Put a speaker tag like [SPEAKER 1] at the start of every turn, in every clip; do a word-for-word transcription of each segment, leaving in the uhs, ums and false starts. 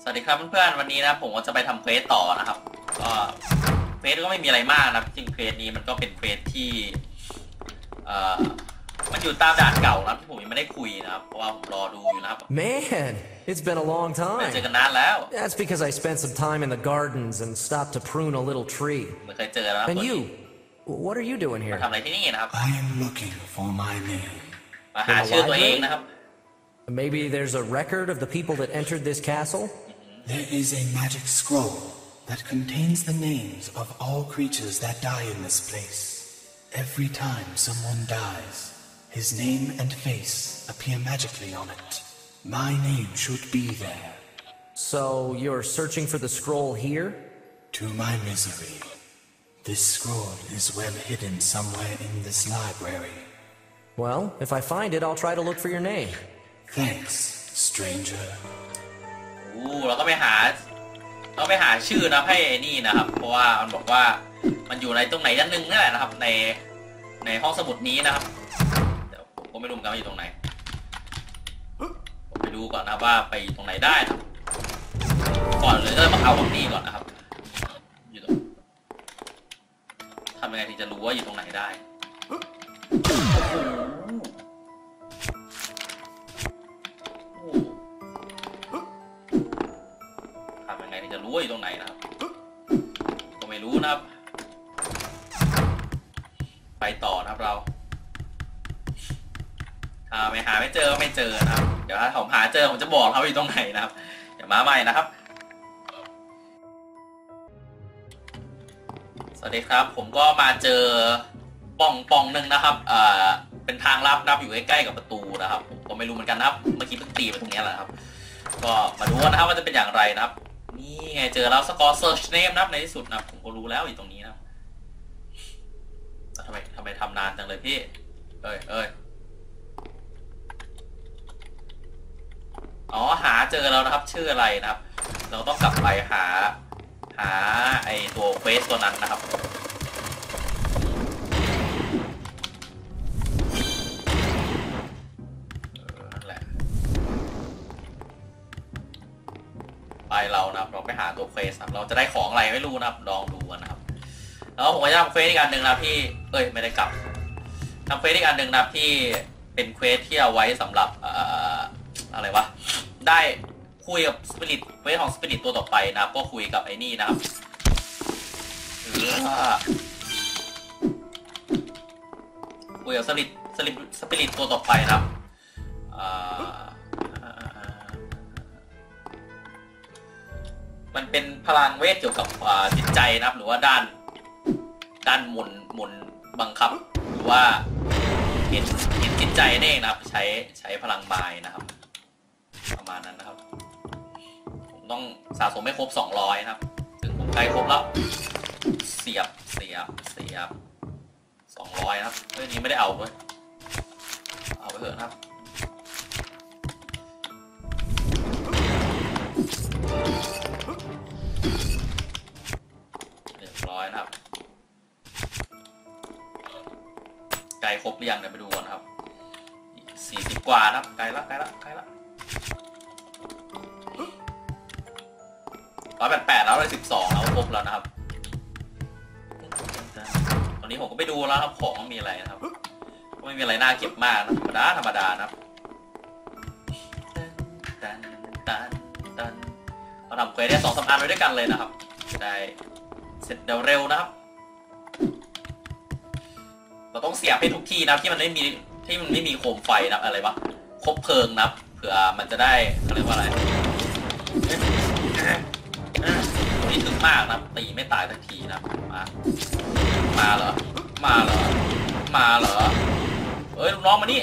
[SPEAKER 1] สวัสดีครับเพื่อนๆวันนี้นะผมก็จะไปทำเควสต่อนะครับก็เควสก็ไม่มีอะไรมากนะจริงเควสนี้มันก็เป็นเควสที่เอ่อมันอยู่ตามด่านเก่านะที่ผมยังไม่ได้คุยนะครับเพราะว่าผมรอดูอยู่นะครับ
[SPEAKER 2] Man, it's been a long
[SPEAKER 1] ไม่
[SPEAKER 2] time.
[SPEAKER 1] เจอกันนานแล้ว
[SPEAKER 2] That's because I spent some time in the gardens and stopped to prune a little tree.
[SPEAKER 1] ไม่เคยเจอแล้ว
[SPEAKER 2] And you, what are you doing
[SPEAKER 1] มา
[SPEAKER 2] here?
[SPEAKER 1] ทำอะไรที่นี่นะครับ
[SPEAKER 3] I am looking for my name.
[SPEAKER 1] มาหาชื่อตัวเองนะครับ
[SPEAKER 2] Maybe there's a record of the people that entered this castle?
[SPEAKER 3] There is a magic scroll that contains the names of all creatures that die in this place. Every time someone dies, his name and face appear magically on it. My name should be there.
[SPEAKER 2] So you're searching for the scroll here?
[SPEAKER 3] To my misery, this scroll is well hidden somewhere in this library.
[SPEAKER 2] Well, if I find it, I'll try to look for your name.
[SPEAKER 3] Thanks, stranger.
[SPEAKER 1] อู้เราต้องไปหาต้องไปหาชื่อนะให้ไอ้นี่นะครับเพราะว่ามันบอกว่ามันอยู่ในตรงไหนด้านหนึ่งนั่นแหละนะครับในในห้องสมุดนี้นะครับเดี๋ยวผมก็ไม่รู้เหมือนกันว่าอยู่ตรงไหนผมไปดูก่อนนะครับว่าไปตรงไหนได้ครับก่อนเลยก็ต้องเอาตรงนี้ก่อนนะครับอยู่ตรงทำยังไงถึงจะรู้ว่าอยู่ตรงไหนได้ทำยังไงถึงจะรู้ว่าอยู่ตรงไหนนะครับก็ไม่รู้นะครับไปต่อนะครับเราถ้าไม่หาไม่เจอก็ไม่เจอนะครับเดี๋ยวถ้าผมหาเจอผมจะบอกเขาอยู่ตรงไหนนะครับเดี๋ยวมาใหม่นะครับสวัสดีครับผมก็มาเจอป่องป่องหนึ่งนะครับเอ่อเป็นทางลับนะครับอยู่ใกล้ๆกับประตูนะครับผมก็ไม่รู้เหมือนกันนะครับเมื่อกี้เพิ่งตีไปตรงนี้แหละครับก็มาดูนะครับว่าจะเป็นอย่างไรนะครับนี่ไงเจอแล้วสกอร์เซิร์ชเนมนะครับในที่สุดนะผมก็รู้แล้วอยู่ตรงนี้นะทำไมทำไมทำนานจังเลยพี่เอ้ยเอ้ยอ๋อหาเจอแล้วนะครับชื่ออะไรนะครับเราต้องกลับไปหาหาไอตัวเควสตัวนั้นนะครับนั่นแหละไปเรานะครับเราไปหาตัวเควสครับเราจะได้ของอะไรไม่รู้นะครับลองดูกันนะครับแล้วผมก็จะทำเควสอีกอันหนึ่งนะที่เอ้ยไม่ได้กลับทำเควสอีกอันหนึ่งนะที่เป็นเควสที่เอาไว้สำหรับเอ่ออะไรวะได้คุยกับสปิริตเควสของสปิริตตัวต่อไปนะครับก็คุยกับไอ้นี่นะครับคุยกับสปิริตสปิริตสปิริตตัวต่อไปนะครับมันเป็นพลังเวทเกี่ยวกับจิตใจนะครับหรือว่าด้านด้านหมุนหมุนบังคับหรือว่าเห็นเห็นจิตใจนี่เองนะครับใช้ใช้พลังบายนะครับประมาณนั้นนะครับผมต้องสะสมให้ครบสองร้อยนะครับถึงผมใกล้ครบแล้วเสียบเสียบเสียบสองร้อยนะครับเรื่องนี้ไม่ได้เอาด้วยเอาไปเถอะนะครับเรียบร้อยนะครับใกล้ครบหรือยังเดี๋ยวไปดูก่อนนะครับสี่สิบกว่านะครับใกล้ละใกล้ละใกล้ละร้อยแปดแปดแล้วเลยสิบสองแล้วครบแล้วนะครับตอนนี้ผมก็ไปดูแล้วครับของมีอะไรนะครับก็ไม่มีอะไรน่าเก็บมากนะธรรมดาธรรมดานะครับเราทำเควสได้สองสามอันไว้ด้วยกันเลยนะครับจะได้เสร็จเร็วๆนะครับเราต้องเสียบให้ทุกที่นะที่มันไม่มีที่มันไม่มีโคมไฟนะอะไรวะคบเพลิงนะเผื่อมันจะได้เขาเรียกว่าอะไรตัวนี้ถึงมากนะตีไม่ตายสักทีนะมามาเหรอมาเหรอมาเหรอเอ้ยลูกน้องมานี่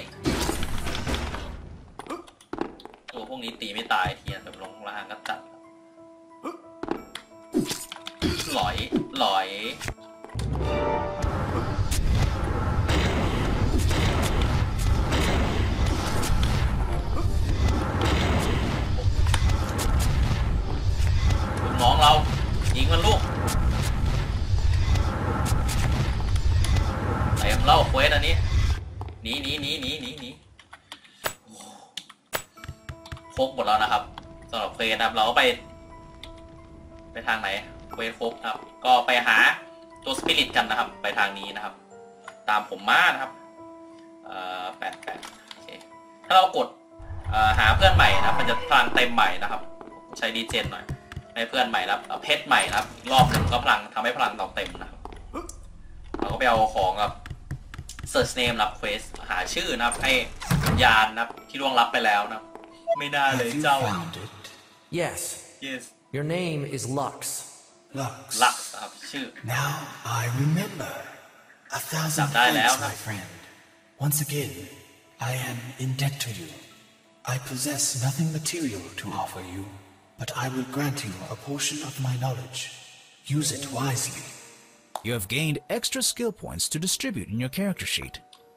[SPEAKER 1] ตัวพวกนี้ตีไม่ตายทีนะแบบลงล่างก็จัดหลอยหลอยน้องเรายิงมันลูกเต็มเล่าเควสอันนี้หนีหนีหนีหนีหนีหนีครบหมดแล้วนะครับสำหรับเควสนะครับเราก็ไปไปทางไหนเวทครบครับก็ไปหาตัวสปิริตกันนะครับไปทางนี้นะครับตามผมมานะครับเอ่อแปดแปดโอเคถ้าเรากดหาเพื่อนใหม่นะครับมันจะพลังเต็มใหม่นะครับใช้ดีเจนหน่อยให้เพื่อนใหม่นะครับเพชรใหม่นะครับรอบหนึ่งก็พลังทำให้พลังเราเต็มนะครับเราก็ไปเอาของกับ search name รับ quest หาชื่อนะครับให้วิญญาณนะครับที่ล่วงลับไปแล้วนะครับไม่น่าเลยเจ้า
[SPEAKER 2] Yes.
[SPEAKER 1] yes
[SPEAKER 2] Your name is Lux.
[SPEAKER 3] Lux.
[SPEAKER 1] Lux ครับชื่อ
[SPEAKER 3] Now I remember. A thousand thanks, my friend. Once again, I am in debt to you. I possess nothing material to offer you, but I will grant you a portion of my knowledge. Use it wisely.
[SPEAKER 4] You have gained extra skill points to distribute in your character sheet.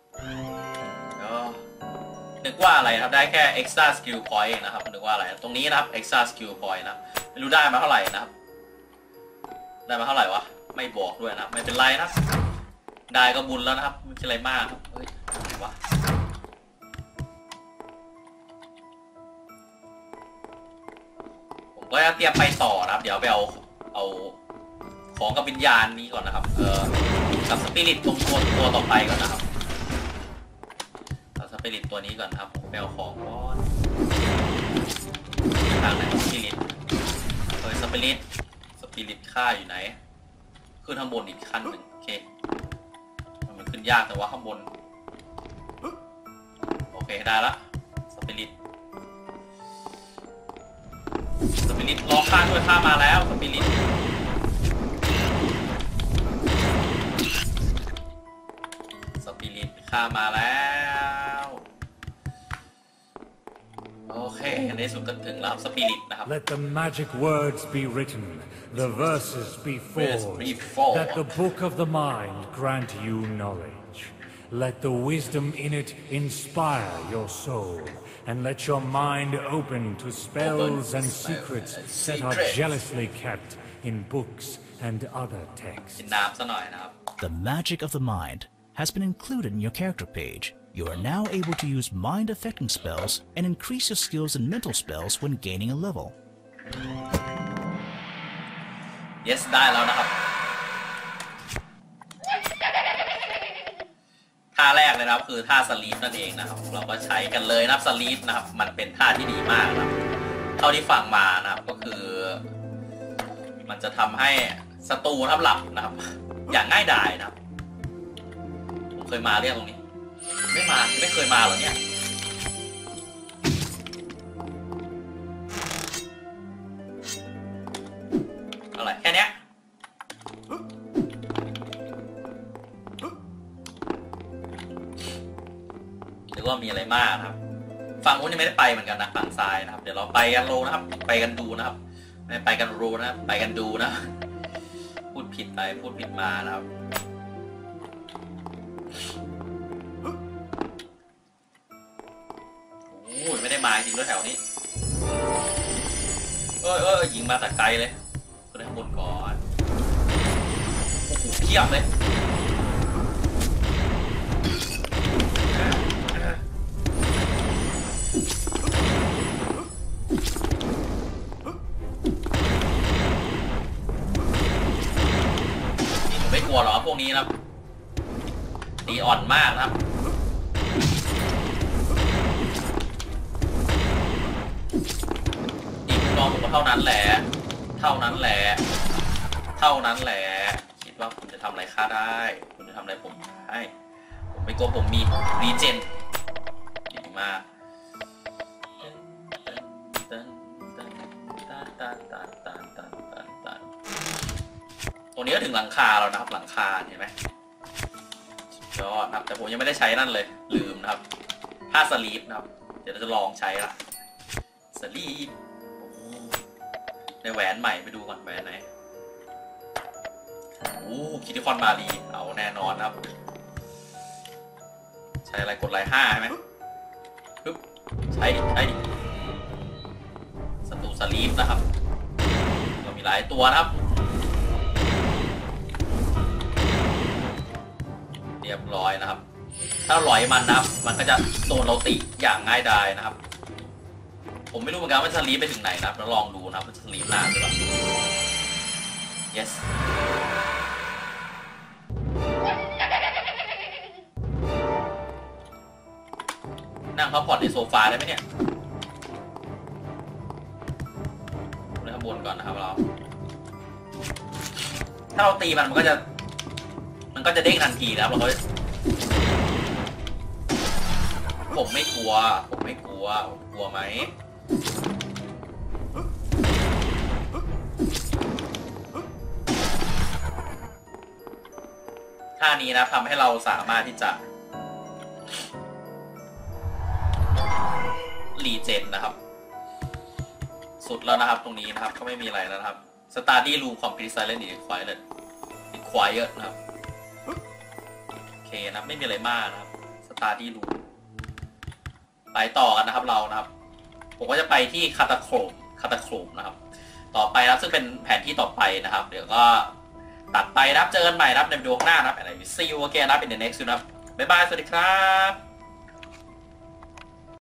[SPEAKER 1] นึกว่าอะไรครับได้แค่ extra skill point นะครับนึกว่าอะไรตรงนี้นะครับ extra skill point นะไม่รู้ได้มาเท่าไหร่นะครับได้มาเท่าไหร่วะไม่บอกด้วยนะไม่เป็นไรนะได้ก็บุญแล้วนะครับไม่เป็นไรมากครับเฮ้ยอะไรวะผมก็จะเตรียมไปต่อนะครับเดี๋ยวไปเอาเอาของกับวิญญาณนี้ก่อนนะครับเออกับสปิริตตรงตัวตัวต่อไปก่อนนะครับเอาสปิริตตัวนี้ก่อนครับผมไปเอาของก่อนทางไหนสปิริตเฮ้ยสปิริตสปิริตค่าอยู่ไหนขึ้นข้างบนอีกขั้นหนึ่งโอเคมันขึ้นยากแต่ว่าข้างบนโอเคได้ละสปิริตสปิริตล็อกค่าด้วยค่ามาแล้วสปิริตสปิริตค่ามาแล้วโอเคในสุดก็ถึงแล้วสปิริตนะครับ
[SPEAKER 5] Let the magic words be written, the verses be forged, that the book of the mind grant you knowledge. Let the wisdom in it inspire your soul, and let your mind open to spells and secrets that are jealously kept in books and other texts.
[SPEAKER 4] The magic of the mind has been included in your character page. You are now able to use mind-affecting spells and increase your skills in mental spells when gaining a level.
[SPEAKER 1] Yes ได้แล้วนะครับท่าแรกเลยนะครับคือท่าสลีปนั่นเองนะครับเราก็ใช้กันเลยนะครับสลีปนะครับมันเป็นท่าที่ดีมากนะครับเท่าที่ฟังมานะครับก็คือมันจะทำให้ศัตรูนะครับหลับนะครับอย่างง่ายดายนะครับผมเคยมาเรียกตรงนี้ไม่มาไม่เคยมาหรอเนี่ยอะไรแค่นี้หรือว่ามีอะไรมากนะครับฝั่งนู้นยังไม่ได้ไปเหมือนกันนะฝั่งซ้ายนะครับเดี๋ยวเราไปกันโลนะครับไปกันดูนะครับไม่ไปกันรูนะครับไปกันดูนะพูดผิดไปพูดผิดมานะครับไม่ได้มาจริงด้วยแถวนี้เอ้ยเอ้ยยิงมาแต่ไกลเลยขึ้นข้างบนก่อนโอ้โหเพียบเลยนี่ผมไม่กลัวหรอกพวกนี้นะครับตีอ่อนมากนะครับน้องผมก็เท่านั้นแหละเท่านั้นแหละเท่านั้นแหละคิดว่าคุณจะทำอะไรข้าได้คุณจะทำอะไรผมได้ผมไม่กลัวผมมีรีเจนดีมากตรงนี้ก็ถึงหลังคาแล้วนะครับหลังคาเห็นไหมยอดครับแต่ผมยังไม่ได้ใช้นั่นเลยลืมนะครับถ้าสลีปนะครับเดี๋ยวเราจะลองใช้ละสลีปในแหวนใหม่ไปดูก่อนแหวนไหนโอ้คิติคอนมาลีเอาแน่นอนครับใช้อะไรกดไลน์ห้าใช่ไหมปึ๊บใช้ใช้ดิศัตรูสลีปนะครับก็มีหลายตัวนะครับเรียบร้อยนะครับถ้าหลอยมันนะครับมันก็จะโดนเราติอย่างง่ายดายนะครับผมไม่รู้เหมือนกันว่าสลีปไปถึงไหนนะครับแล้วลองดูนะครับว่าสลีปนานหรือเปล่า yes นั่งพักผ่อนในโซฟาได้ไหมเนี่ยขึ้นข้างบนก่อนนะครับเราถ้าเราตีมันมันก็จะมันก็จะเด้งทันทีนะครับเราก็ผมไม่กลัวผมไม่กลัวผมกลัวไหมท่านี้นะทำให้เราสามารถที่จะรีเจนนะครับสุดแล้วนะครับตรงนี้นะครับก็ไม่มีอะไรแล้วนะครับ Study Room Complete Silent Required Required นะครับโอเคนะไม่มีอะไรมากนะครับ Study Room ไปต่อกันนะครับเรานะครับผมก็จะไปที่คาตาโครมคาตาโครมนะครับต่อไปนะซึ่งเป็นแผนที่ต่อไปนะครับเดี๋ยวก็ตัดไปนะครับเจอกันใหม่นะครับในวิดีโอข้างหน้านะครับอะไร See you again นะครับ in the next นะครับบ๊ายบายสวัสดีครับ